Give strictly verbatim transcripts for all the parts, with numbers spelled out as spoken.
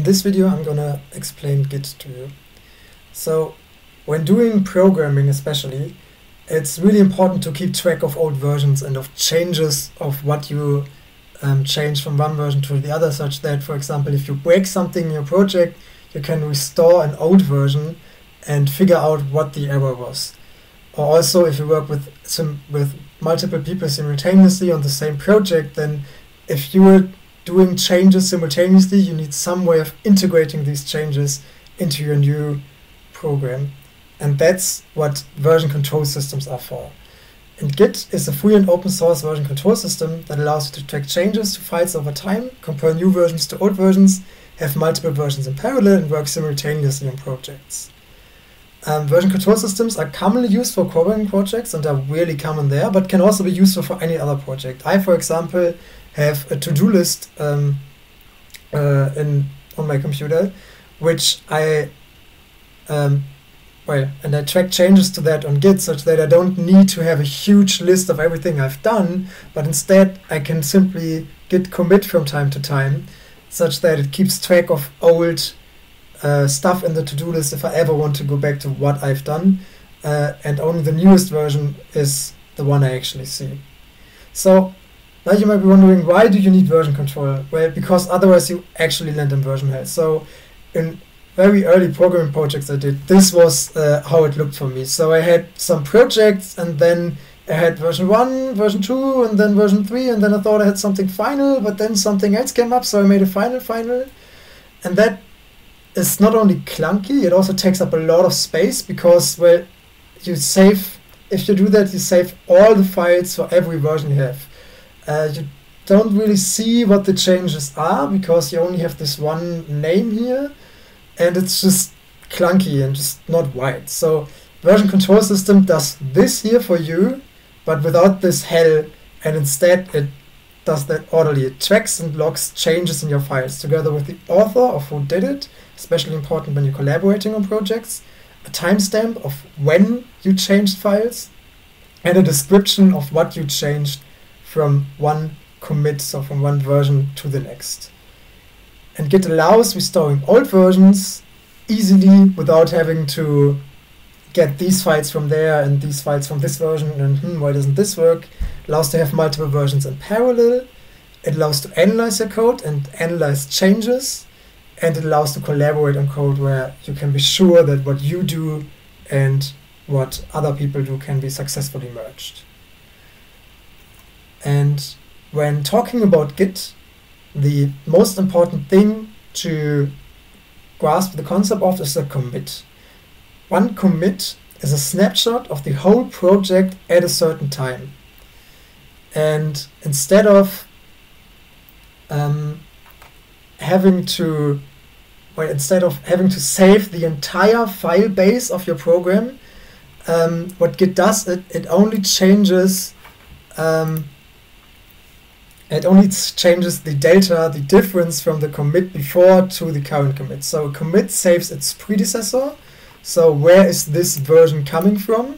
In this video I'm gonna explain Git to you. So when doing programming especially, it's really important to keep track of old versions and of changes of what you um, change from one version to the other, such that, for example, if you break something in your project, you can restore an old version and figure out what the error was. Or also, if you work with some with multiple people simultaneously on the same project, then if you are doing changes simultaneously, you need some way of integrating these changes into your new program. And that's what version control systems are for. And Git is a free and open source version control system that allows you to track changes to files over time, compare new versions to old versions, have multiple versions in parallel, and work simultaneously on projects. Um, version control systems are commonly used for programming projects and are really common there, but can also be useful for any other project. I, for example, have a to-do list um, uh, in on my computer, which I um, well, and I track changes to that on Git, such that I don't need to have a huge list of everything I've done, but instead I can simply git commit from time to time, such that it keeps track of old uh, stuff in the to-do list if I ever want to go back to what I've done, uh, and only the newest version is the one I actually see. So now you might be wondering, why do you need version control? Well, because otherwise you actually land in version hell. So in very early programming projects I did, this was uh, how it looked for me. So I had some projects, and then I had version one, version two, and then version three, and then I thought I had something final, but then something else came up, so I made a final final. And that is not only clunky, it also takes up a lot of space, because, well, you save, if you do that, you save all the files for every version you have. Uh, you don't really see what the changes are, because you only have this one name here, and it's just clunky and just not wide. So version control system does this here for you, but without this hell, and instead it does that orderly. It tracks and logs changes in your files together with the author of who did it, especially important when you're collaborating on projects, a timestamp of when you changed files, and a description of what you changed from one commit, so from one version to the next. And Git allows restoring old versions easily without having to get these files from there and these files from this version, and hmm, why doesn't this work? It allows to have multiple versions in parallel. It allows to analyze your code and analyze changes. And it allows to collaborate on code where you can be sure that what you do and what other people do can be successfully merged. And when talking about Git, the most important thing to grasp the concept of is a commit. One commit is a snapshot of the whole project at a certain time. And instead of um, having to, well, instead of having to save the entire file base of your program, um, what Git does, it, it only changes um, It only changes the delta, the difference from the commit before to the current commit. So a commit saves its predecessor. So where is this version coming from?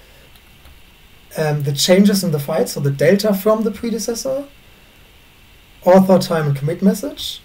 Um, the changes in the file, so the delta from the predecessor, author, time, and commit message.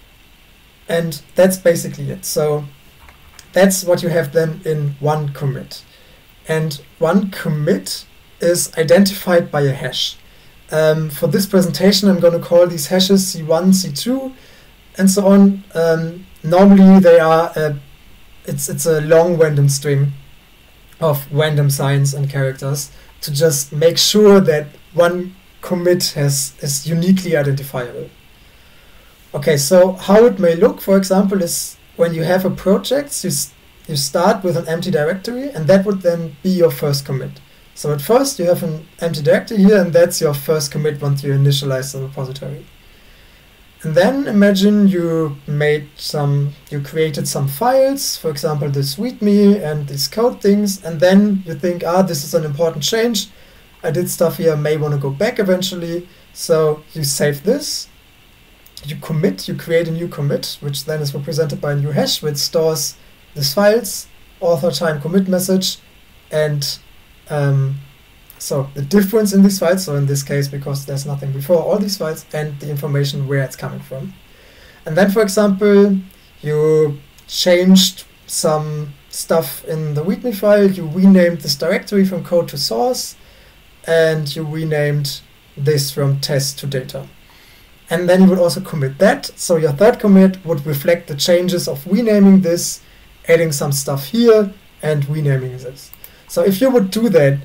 And that's basically it. So that's what you have then in one commit. And one commit is identified by a hash. Um, for this presentation, I'm going to call these hashes C one, C two, and so on. Um, normally, they are uh, it's it's a long random string of random signs and characters to just make sure that one commit has is uniquely identifiable. Okay, so how it may look, for example, is when you have a project, you you start with an empty directory, and that would then be your first commit. So at first you have an empty directory here, and that's your first commit once you initialize the repository. And then imagine you made some, you created some files, for example this readme and these code things, and then you think, ah, this is an important change. I did stuff here, I may want to go back eventually. So you save this, you commit, you create a new commit, which then is represented by a new hash, which stores these files, author, time, commit message, and Um, so the difference in these files, so in this case, because there's nothing before all these files, and the information where it's coming from. And then, for example, you changed some stuff in the README file, you renamed this directory from code to source, and you renamed this from test to data. And then you would also commit that. So your third commit would reflect the changes of renaming this, adding some stuff here, and renaming this. So if you would do that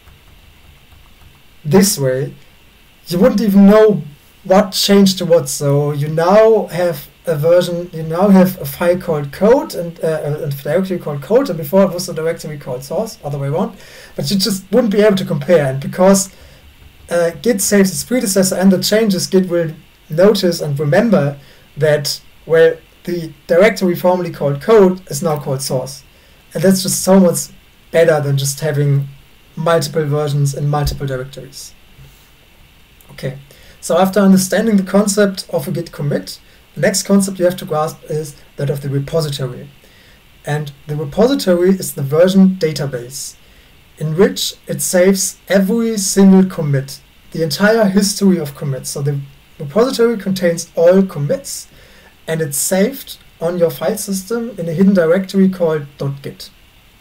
this way, you wouldn't even know what changed to what. So you now have a version, you now have a file called code and uh, a directory called code, and before it was a directory called source, other way around. But you just wouldn't be able to compare. And because uh, Git saves its predecessor and the changes, Git will notice and remember that, well, the directory formerly called code is now called source. And that's just so much better than just having multiple versions in multiple directories. Okay, so after understanding the concept of a Git commit, the next concept you have to grasp is that of the repository. And the repository is the version database in which it saves every single commit, the entire history of commits. So the repository contains all commits, and it's saved on your file system in a hidden directory called .git.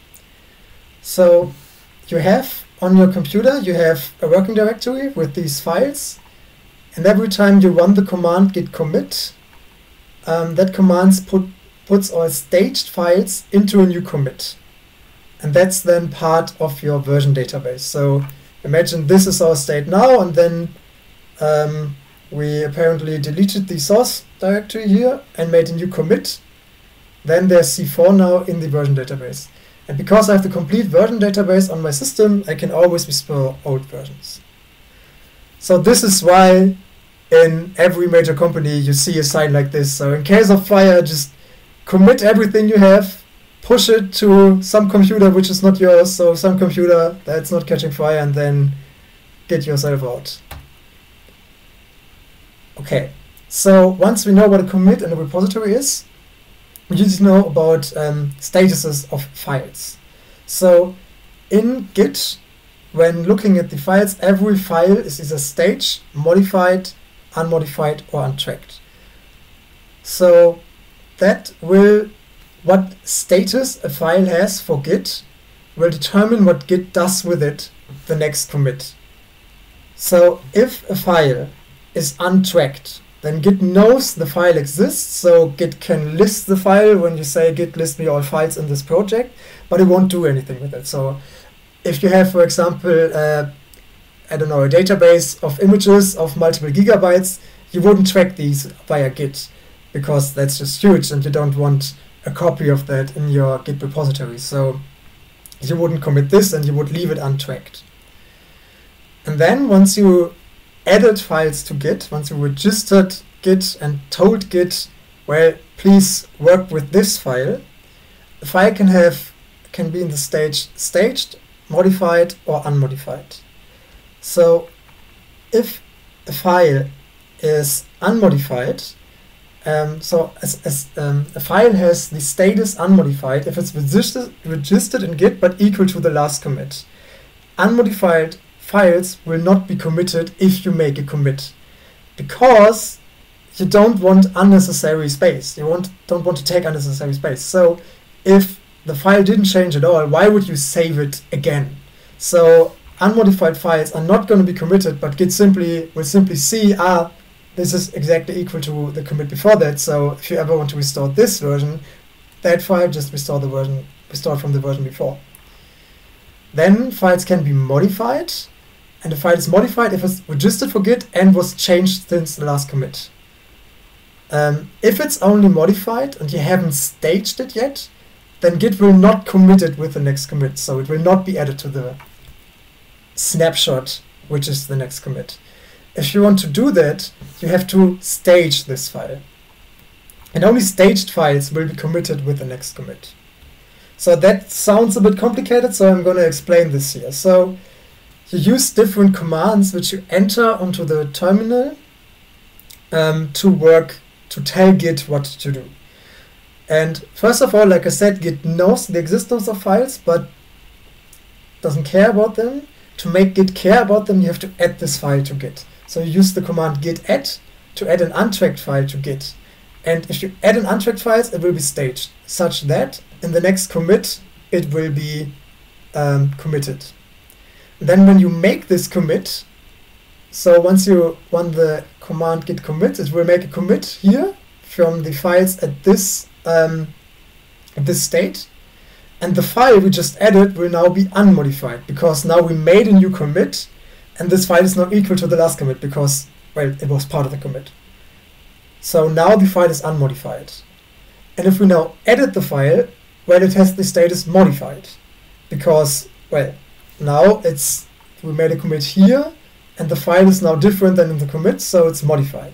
So you have on your computer, you have a working directory with these files, and every time you run the command git commit, um, that command put, puts all staged files into a new commit. And that's then part of your version database. So imagine this is our state now, and then um, we apparently deleted the source directory here and made a new commit. Then there's C four now in the version database. And because I have the complete version database on my system, I can always restore old versions. So this is why in every major company you see a sign like this. So in case of fire, just commit everything you have, push it to some computer which is not yours, so some computer that's not catching fire, and then get yourself out. Okay, so once we know what a commit and a repository is, we need to know about um, statuses of files. So in Git, when looking at the files, every file is either staged, modified, unmodified, or untracked. So that will, what status a file has for Git will determine what Git does with it the next commit. So if a file is untracked, then Git knows the file exists, so Git can list the file when you say Git list me all files in this project, but it won't do anything with it. So if you have, for example, uh, I don't know, a database of images of multiple gigabytes, you wouldn't track these via Git, because that's just huge and you don't want a copy of that in your Git repository. So you wouldn't commit this and you would leave it untracked. And then once you added files to Git, once you registered Git and told Git, well, please work with this file, the file can have can be in the stage staged, modified, or unmodified. So if a file is unmodified, um, so as, as um, a file has the status unmodified if it's registered, registered in Git but equal to the last commit. Unmodified files will not be committed if you make a commit, because you don't want unnecessary space. You want, don't want to take unnecessary space. So if the file didn't change at all, why would you save it again? So unmodified files are not going to be committed, but Git simply will simply see, ah, this is exactly equal to the commit before that. So if you ever want to restore this version, that file just restore the version, restore from the version before. Then files can be modified, and the file is modified if it's registered for Git and was changed since the last commit. Um, if it's only modified and you haven't staged it yet, then Git will not commit it with the next commit, so it will not be added to the snapshot, which is the next commit. If you want to do that, you have to stage this file. And only staged files will be committed with the next commit. So that sounds a bit complicated, so I'm going to explain this here. So you use different commands which you enter onto the terminal um, to work, to tell Git what to do. And first of all, like I said, Git knows the existence of files, but doesn't care about them. To make Git care about them, you have to add this file to Git. So you use the command git add to add an untracked file to Git. And if you add an untracked files, it will be staged such that in the next commit, it will be um, committed. Then when you make this commit, so once you run the command git commit, it will make a commit here from the files at this um, at this state, and the file we just added will now be unmodified because now we made a new commit, and this file is now equal to the last commit because, well, it was part of the commit. So now the file is unmodified. And if we now edit the file, well, it has the status modified because, well, now it's we made a commit here, and the file is now different than in the commit, so it's modified.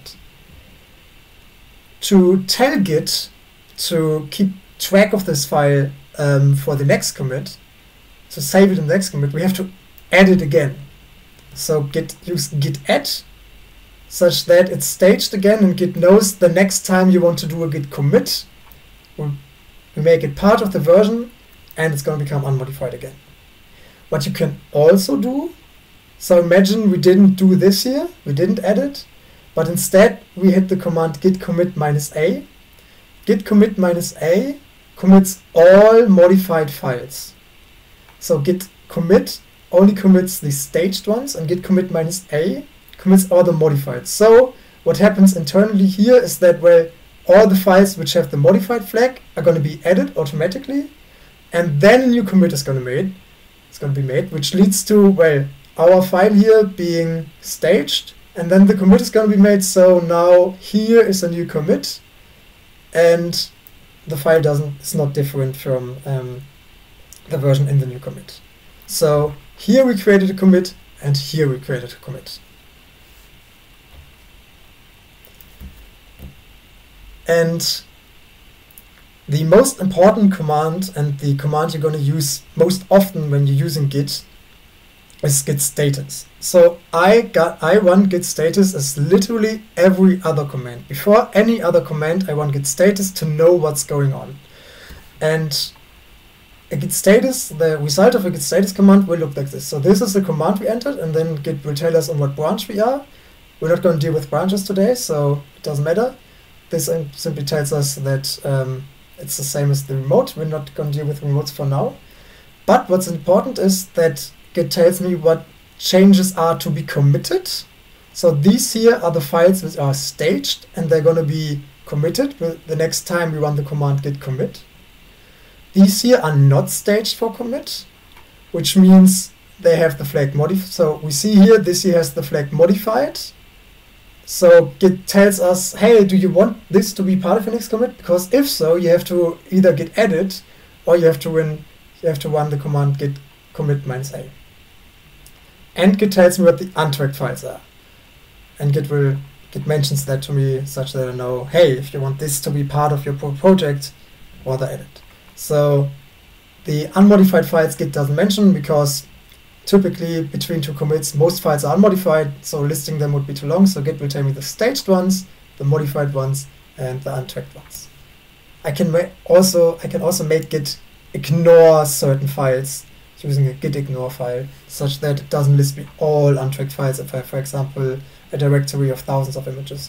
To tell Git to keep track of this file um, for the next commit, to save it in the next commit, we have to add it again. So git use git add such that it's staged again, and Git knows the next time you want to do a git commit, we make it part of the version, and it's going to become unmodified again. What you can also do, so imagine we didn't do this here, we didn't add it, but instead we hit the command git commit minus a. Git commit minus a commits all modified files. So git commit only commits the staged ones, and git commit minus a commits all the modified. So what happens internally here is that, well, all the files which have the modified flag are going to be added automatically, and then a new commit is going to be made. It's going to be made, which leads to, well, our file here being staged, and then the commit is going to be made. So now here is a new commit, and the file doesn't is not different from um, the version in the new commit. So here we created a commit, and here we created a commit. And the most important command, and the command you're going to use most often when you're using Git, is git status. So I got I run git status as literally every other command. Before any other command, I run git status to know what's going on. And a git status, the result of a git status command will look like this. So this is the command we entered, and then Git will tell us on what branch we are. We're not going to deal with branches today, so it doesn't matter. This simply tells us that um, it's the same as the remote. We're not going to deal with remotes for now. But what's important is that Git tells me what changes are to be committed. So these here are the files which are staged, and they're going to be committed the next time we run the command git commit. These here are not staged for commit, which means they have the flag modified. So we see here, this here has the flag modified. So Git tells us, hey, do you want this to be part of your next commit? Because if so, you have to either git edit, or you have to run, you have to run the command git commit minus a. And Git tells me what the untracked files are. And Git will Git mentions that to me such that I know, hey, if you want this to be part of your pro project, rather edit. So the unmodified files Git doesn't mention, because typically between two commits most files are unmodified, so listing them would be too long. So Git will tell me the staged ones, the modified ones, and the untracked ones. I can ma also I can also make Git ignore certain files using a git ignore file, such that it doesn't list me all untracked files if I have, for example, a directory of thousands of images.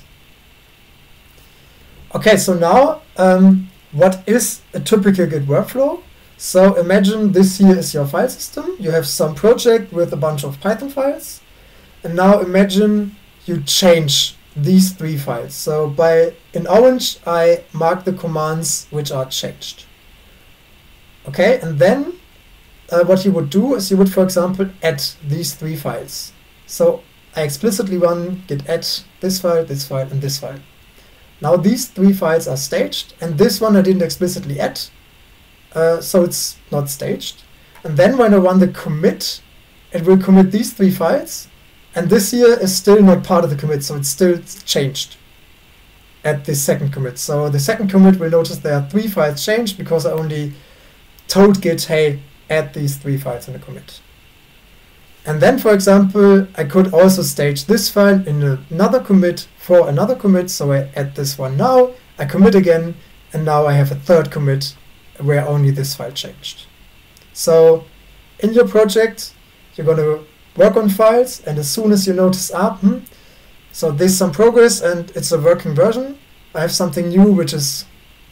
Okay, so now um, what is a typical Git workflow? So imagine this here is your file system. You have some project with a bunch of Python files, and now imagine you change these three files. So by in orange I mark the commands which are changed. Okay, and then Uh, what you would do is you would, for example, add these three files. So I explicitly run git add this file, this file, and this file. Now these three files are staged, and this one I didn't explicitly add, uh, so it's not staged. And then when I run the commit, it will commit these three files, and this here is still not part of the commit, so it's still changed at the second commit. So the second commit will notice there are three files changed because I only told Git, hey, add these three files in the commit. And then, for example, I could also stage this file in another commit for another commit. So I add this one now, I commit again, and now I have a third commit where only this file changed. So in your project, you're going to work on files, and as soon as you notice, ah, hmm, so there's some progress and it's a working version, I have something new which is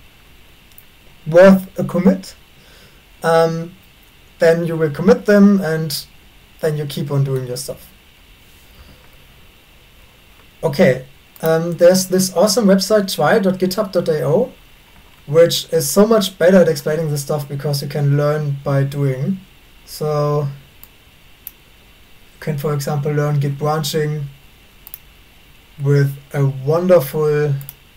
worth a commit, um, then you will commit them and then you keep on doing your stuff. Okay, um, there's this awesome website try dot github dot i o, which is so much better at explaining this stuff because you can learn by doing. So you can, for example, learn Git branching with a wonderful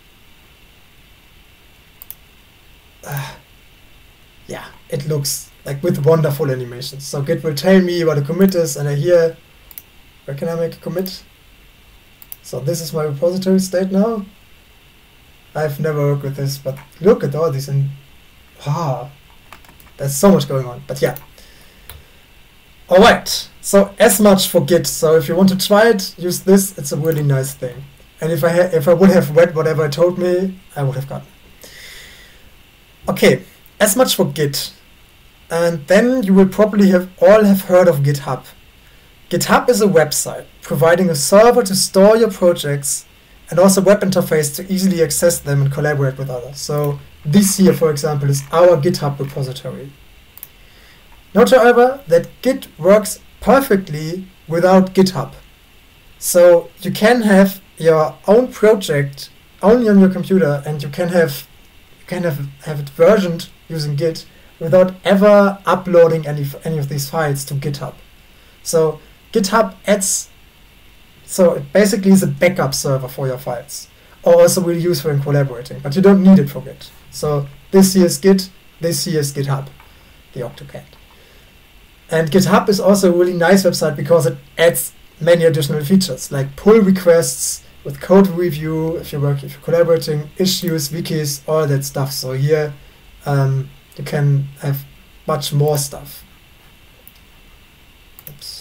uh, yeah, it looks like with wonderful animations. So Git will tell me what a commit is, and I hear, where can I make a commit? So this is my repository state now. I've never worked with this, but look at all these, and ah, there's so much going on. But yeah. All right. So as much for Git. So if you want to try it, use this. It's a really nice thing. And if I ha if I would have read whatever it told me, I would have gotten it. Okay. As much for Git. And then you will probably have all have heard of GitHub. GitHub is a website providing a server to store your projects and also a web interface to easily access them and collaborate with others. So this here, for example, is our GitHub repository. Note, however, that Git works perfectly without GitHub. So you can have your own project only on your computer, and you can have you can have, have it versioned using Git without ever uploading any any of these files to GitHub. So GitHub adds, so it basically is a backup server for your files, or also will use for in collaborating, but you don't need it for Git. So this here is Git, this here is GitHub, the AutoCAD. And GitHub is also a really nice website because it adds many additional features like pull requests with code review, if you work, if you're collaborating, issues, wikis, all that stuff. So here um, you can have much more stuff. Oops.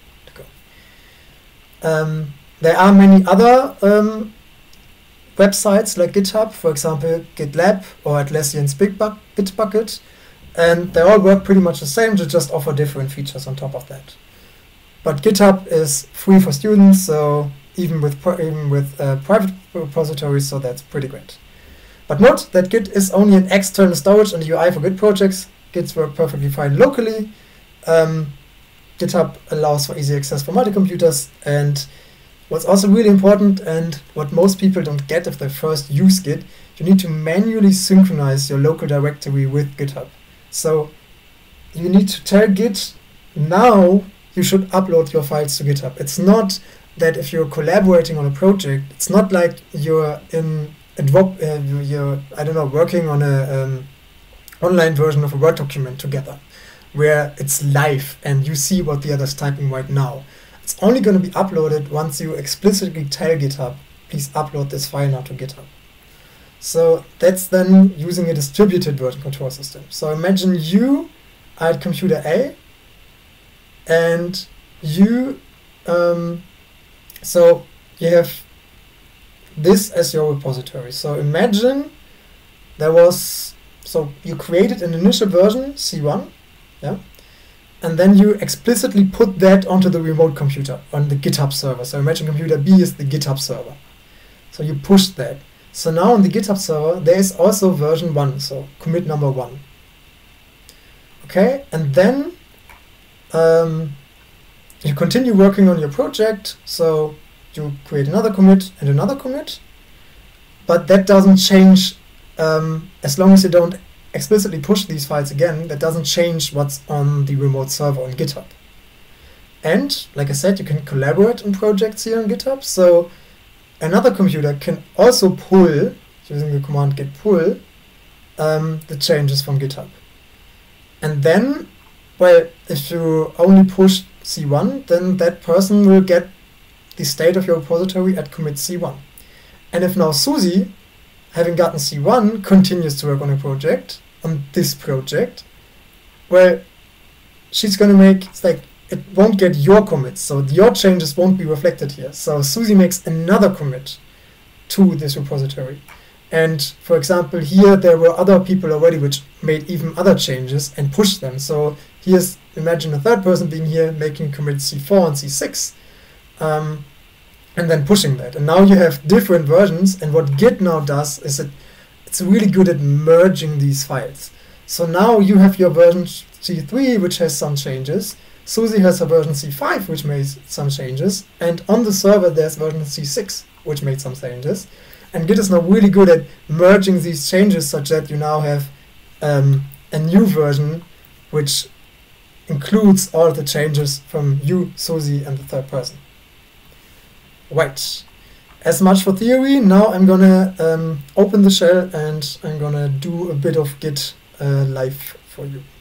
Um, there are many other um, websites like GitHub, for example, GitLab or Atlassian's Bitbucket, and they all work pretty much the same, they just offer different features on top of that. But GitHub is free for students, so even with even with uh, private repositories, so that's pretty great. But note that Git is only an external storage and U I for Git projects. Gits work perfectly fine locally. Um, GitHub allows for easy access for multi-computers, and what's also really important, and what most people don't get if they first use Git, you need to manually synchronize your local directory with GitHub. So you need to tell Git, now you should upload your files to GitHub. It's not that if you're collaborating on a project, it's not like you're in uh, you're I don't know working on a um, online version of a Word document together, where it's live and you see what the other's typing right now. It's only going to be uploaded once you explicitly tell GitHub, please upload this file now to GitHub. So that's then using a distributed version control system. So imagine you are at computer A, and you, um, so you have this as your repository. So imagine there was, so you created an initial version, C one, yeah, and then you explicitly put that onto the remote computer on the GitHub server. So imagine computer B is the GitHub server. So you pushed that. So now on the GitHub server, there is also version one, so commit number one. Okay, and then um, you continue working on your project. So you create another commit and another commit, but that doesn't change um, as long as you don't explicitly push these files again. That doesn't change what's on the remote server on GitHub. And like I said, you can collaborate on projects here on GitHub. So another computer can also pull, using the command git pull, um, the changes from GitHub. And then, well, if you only push C one, then that person will get the state of your repository at commit C one. And if now Susie, having gotten C one, continues to work on a project, on this project, well, she's going to make, it's like, it won't get your commits, so your changes won't be reflected here. So Susie makes another commit to this repository. And for example, here there were other people already which made even other changes and pushed them. So here's, imagine a third person being here making commit C four and C six. Um, and then pushing that. And now you have different versions, and what Git now does is it it's really good at merging these files. So now you have your version C three, which has some changes. SUSE has a version C five, which made some changes. And on the server, there's version C six, which made some changes. And Git is now really good at merging these changes such that you now have um, a new version, which includes all the changes from you, SUSE, and the third person. Right. As much for theory. Now I'm gonna um, open the shell and I'm gonna do a bit of Git uh, live for you.